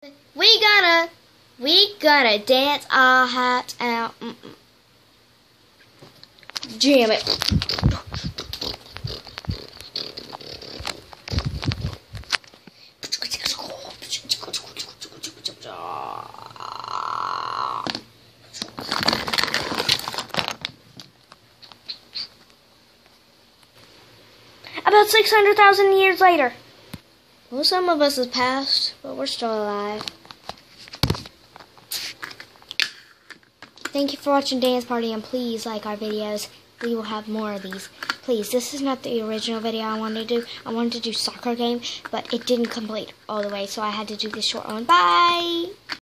We gotta dance our hearts out. Jam it. About 600,000 years later. Well, some of us have passed, but we're still alive. Thank you for watching Dance Party, and please like our videos. We will have more of these. Please, this is not the original video I wanted to do. I wanted to do soccer game, but it didn't complete all the way, so I had to do this short one. Bye!